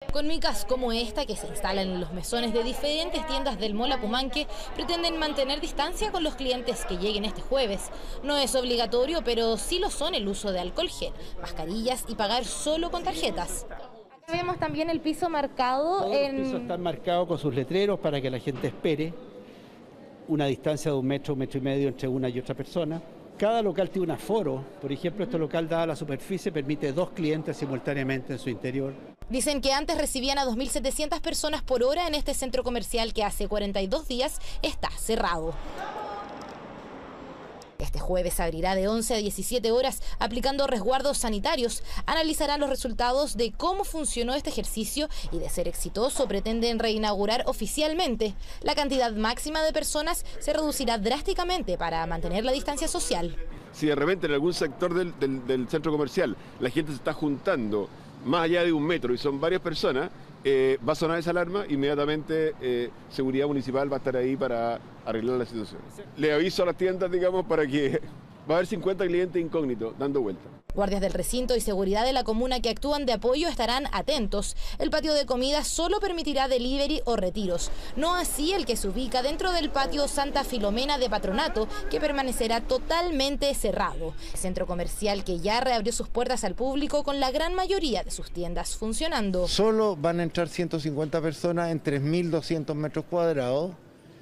Con micas como esta, que se instalan en los mesones de diferentes tiendas del Mall Apumanque, pretenden mantener distancia con los clientes que lleguen este jueves. No es obligatorio, pero sí lo son el uso de alcohol gel, mascarillas y pagar solo con tarjetas. Acá vemos también el piso marcado. Todos los pisos están marcados con sus letreros para que la gente espere una distancia de 1 metro, 1,5 metros entre una y otra persona. Cada local tiene un aforo. Por ejemplo, este local, dada la superficie, permite 2 clientes simultáneamente en su interior. Dicen que antes recibían a 2.700 personas por hora en este centro comercial que hace 42 días está cerrado. Este jueves abrirá de 11 a 17 horas aplicando resguardos sanitarios. Analizarán los resultados de cómo funcionó este ejercicio y, de ser exitoso, pretenden reinaugurar oficialmente. La cantidad máxima de personas se reducirá drásticamente para mantener la distancia social. Si de repente en algún sector del centro comercial la gente se está juntando más allá de 1 metro y son varias personas, va a sonar esa alarma, inmediatamente Seguridad Municipal va a estar ahí para arreglar la situación. Le aviso a las tiendas, digamos, para que va a haber 50 clientes incógnitos dando vueltas. Guardias del recinto y seguridad de la comuna que actúan de apoyo estarán atentos. El patio de comida solo permitirá delivery o retiros, no así el que se ubica dentro del patio Santa Filomena de Patronato, que permanecerá totalmente cerrado. El centro comercial que ya reabrió sus puertas al público con la gran mayoría de sus tiendas funcionando. Solo van a entrar 150 personas en 3.200 metros cuadrados.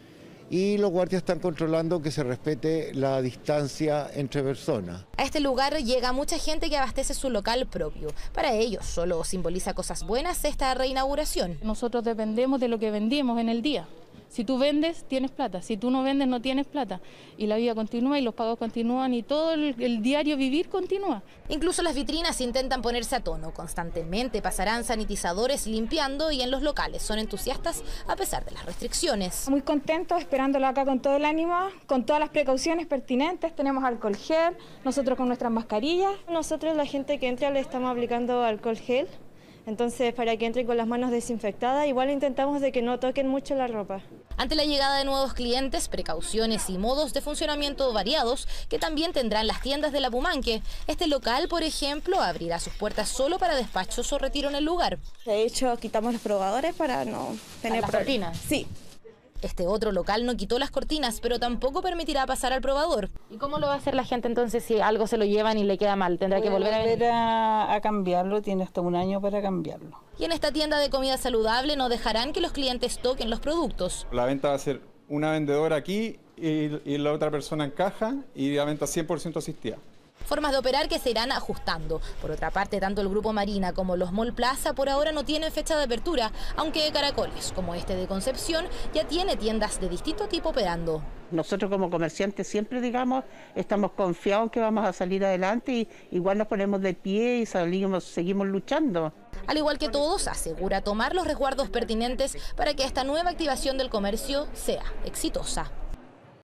Y los guardias están controlando que se respete la distancia entre personas. A este lugar llega mucha gente que abastece su local propio. Para ellos solo simboliza cosas buenas esta reinauguración. Nosotros dependemos de lo que vendimos en el día. Si tú vendes, tienes plata. Si tú no vendes, no tienes plata. Y la vida continúa y los pagos continúan y todo el diario vivir continúa. Incluso las vitrinas intentan ponerse a tono. Constantemente pasarán sanitizadores limpiando y en los locales son entusiastas a pesar de las restricciones. Muy contentos, esperándolo acá con todo el ánimo, con todas las precauciones pertinentes. Tenemos alcohol gel, nosotros con nuestras mascarillas. Nosotros, la gente que entra, le estamos aplicando alcohol gel. Entonces, para que entren con las manos desinfectadas, igual intentamos de que no toquen mucho la ropa. Ante la llegada de nuevos clientes, precauciones y modos de funcionamiento variados que también tendrán las tiendas del Apumanque. Este local, por ejemplo, abrirá sus puertas solo para despachos o retiro en el lugar. De hecho, quitamos los probadores para no tener problemas. Sí. Este otro local no quitó las cortinas, pero tampoco permitirá pasar al probador. ¿Y cómo lo va a hacer la gente entonces si algo se lo llevan y le queda mal? ¿Tendrá que volver a cambiarlo? Tiene hasta 1 año para cambiarlo. Y en esta tienda de comida saludable no dejarán que los clientes toquen los productos. La venta va a ser una vendedora aquí y la otra persona en caja y la venta 100% asistida. Formas de operar que se irán ajustando. Por otra parte, tanto el Grupo Marina como los Mall Plaza por ahora no tienen fecha de apertura, aunque Caracoles, como este de Concepción, ya tiene tiendas de distinto tipo operando. Nosotros como comerciantes siempre, digamos, estamos confiados que vamos a salir adelante y igual nos ponemos de pie y seguimos luchando. Al igual que todos, asegura tomar los resguardos pertinentes para que esta nueva activación del comercio sea exitosa.